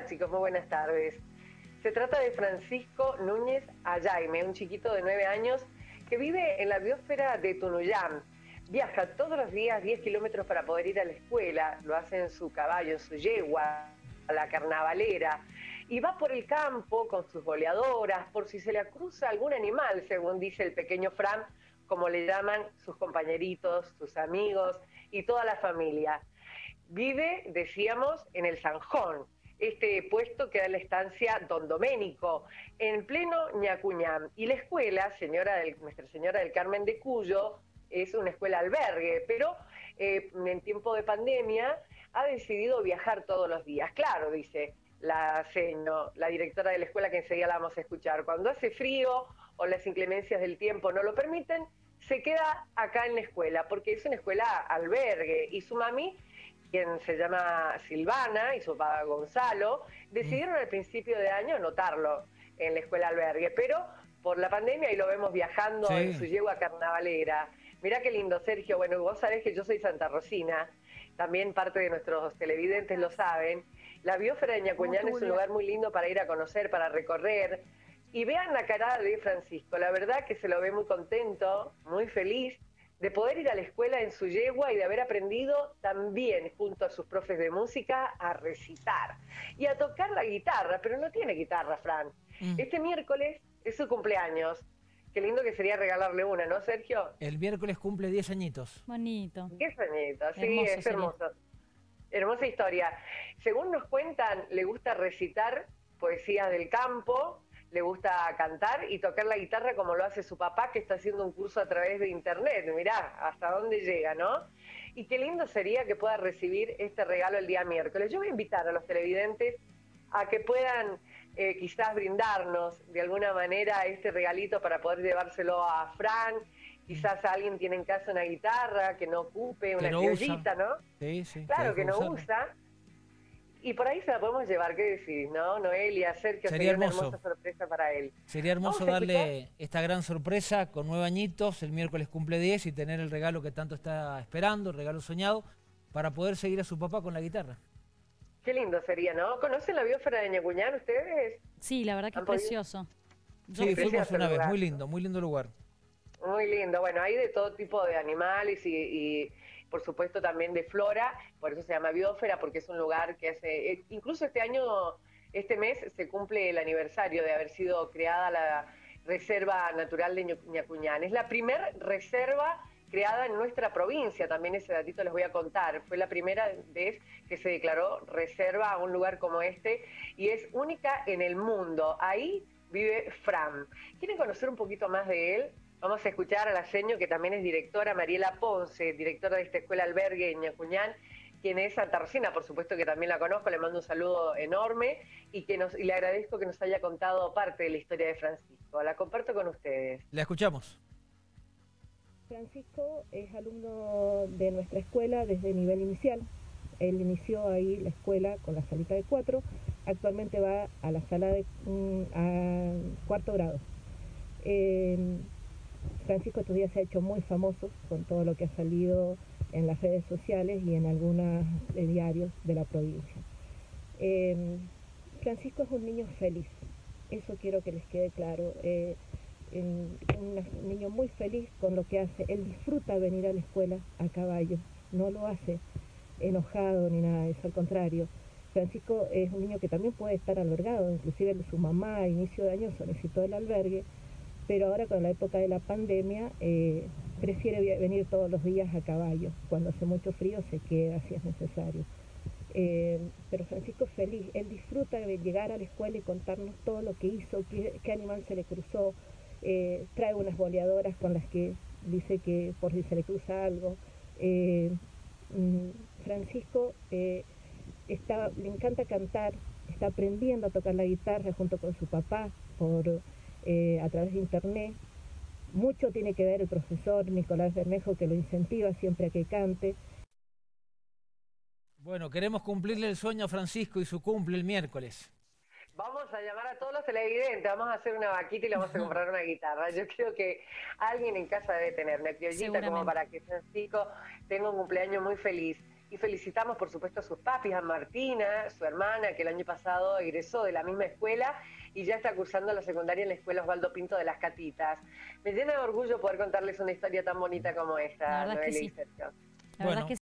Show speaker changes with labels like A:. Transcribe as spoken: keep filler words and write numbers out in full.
A: Hola chicos, muy buenas tardes. Se trata de Francisco Núñez Ayaime, un chiquito de nueve años que vive en la biosfera de Tunuyán. Viaja todos los días diez kilómetros para poder ir a la escuela, lo hace en su caballo, en su yegua, a la carnavalera, y va por el campo con sus boleadoras, por si se le cruza algún animal, según dice el pequeño Fran, como le llaman sus compañeritos, sus amigos y toda la familia. Vive, decíamos, en el Zanjón, este puesto que da la estancia Don Doménico, en pleno Ñacuñán. Y la escuela, señora del, Nuestra Señora del Carmen de Cuyo, es una escuela albergue, pero eh, en tiempo de pandemia ha decidido viajar todos los días. Claro, dice la seño, la directora de la escuela, que enseguida la vamos a escuchar, cuando hace frío o las inclemencias del tiempo no lo permiten, se queda acá en la escuela, porque es una escuela albergue, y su mami, quien se llama Silvana, y su papá Gonzalo, decidieron al principio de año anotarlo en la escuela albergue, pero por la pandemia, y lo vemos viajando sí. en su yegua carnavalera. Mirá qué lindo, Sergio. Bueno, vos sabés que yo soy santarrosina, también parte de nuestros televidentes lo saben. La biosfera de Ñacuñán es un lugar muy lindo para ir a conocer, para recorrer. Y vean la cara de Francisco, la verdad que se lo ve muy contento, muy feliz de poder ir a la escuela en su yegua y de haber aprendido también, junto a sus profes de música, a recitar y a tocar la guitarra, pero no tiene guitarra, Fran. Mm. Este miércoles es su cumpleaños. Qué lindo que sería regalarle una, ¿no, Sergio?
B: El miércoles cumple diez añitos.
C: Bonito.
A: diez añitos, sí,
C: hermoso
A: es hermoso. Sería. Hermosa historia. Según nos cuentan, le gusta recitar poesías del campo, le gusta cantar y tocar la guitarra como lo hace su papá, que está haciendo un curso a través de internet. Mirá, hasta dónde llega, ¿no? Y qué lindo sería que pueda recibir este regalo el día miércoles. Yo voy a invitar a los televidentes a que puedan eh, quizás brindarnos de alguna manera este regalito para poder llevárselo a Fran. Quizás alguien tiene en casa una guitarra que no ocupe, una criollita, ¿no?
B: Sí, sí.
A: Claro, que, que no usarlo. usa. Y por ahí se la podemos llevar, ¿qué decís, no? Noelia, Sergio,
B: sería hermoso.
A: Una hermosa sorpresa para él.
B: Sería hermoso darle esta gran sorpresa con nueve añitos, el miércoles cumple diez, y tener el regalo que tanto está esperando, el regalo soñado, para poder seguir a su papá con la guitarra.
A: Qué lindo sería, ¿no? ¿Conocen la biosfera de Ñacuñán ustedes?
C: Sí, la verdad que es precioso.
B: Yo sí, fuimos una vez, muy lindo, muy lindo lugar.
A: Muy lindo, bueno, hay de todo tipo de animales y, y por supuesto también de flora, por eso se llama biosfera, porque es un lugar que hace, eh, incluso este año, este mes, se cumple el aniversario de haber sido creada la Reserva Natural de Ñacuñán. Es la primera reserva creada en nuestra provincia, también ese datito les voy a contar. Fue la primera vez que se declaró reserva a un lugar como este y es única en el mundo. Ahí vive Fran. ¿Quieren conocer un poquito más de él? Vamos a escuchar a la seño, que también es directora, Mariela Ponce, directora de esta escuela albergue en Ñacuñán, quien es santarrosina, por supuesto que también la conozco, le mando un saludo enorme y, que nos, y le agradezco que nos haya contado parte de la historia de Francisco. La comparto con ustedes.
B: La escuchamos.
D: Francisco es alumno de nuestra escuela desde nivel inicial. Él inició ahí la escuela con la salita de cuatro, actualmente va a la sala de a cuarto grado. Eh, Francisco estos días se ha hecho muy famoso con todo lo que ha salido en las redes sociales y en algunos diarios de la provincia. Eh, Francisco es un niño feliz, eso quiero que les quede claro. Eh, un niño muy feliz con lo que hace. Él disfruta venir a la escuela a caballo, no lo hace enojado ni nada de eso, al contrario. Francisco es un niño que también puede estar albergado, inclusive su mamá a inicio de año solicitó el albergue, pero ahora con la época de la pandemia eh, prefiere venir todos los días a caballo. Cuando hace mucho frío se queda si es necesario. Eh, pero Francisco es feliz, él disfruta de llegar a la escuela y contarnos todo lo que hizo, qué, qué animal se le cruzó, eh, trae unas boleadoras con las que dice que por si se le cruza algo. Eh, Francisco eh, está, le encanta cantar, está aprendiendo a tocar la guitarra junto con su papá por, eh, a través de internet. Mucho tiene que ver el profesor Nicolás Bermejo, que lo incentiva siempre a que cante.
B: Bueno, queremos cumplirle el sueño a Francisco y su cumple el miércoles.
A: Vamos a llamar a todos los televidentes, vamos a hacer una vaquita y le vamos a comprar una guitarra. Yo creo que alguien en casa debe tener una criollita como para que Francisco tenga un cumpleaños muy feliz. Y felicitamos, por supuesto, a sus papis, a Martina, su hermana, que el año pasado egresó de la misma escuela y ya está cursando la secundaria en la escuela Osvaldo Pinto de Las Catitas. Me llena de orgullo poder contarles una historia tan bonita como esta,
C: La verdad
A: Noelia
C: que sí.
A: y Sergio.
C: La
B: Bueno.
C: verdad que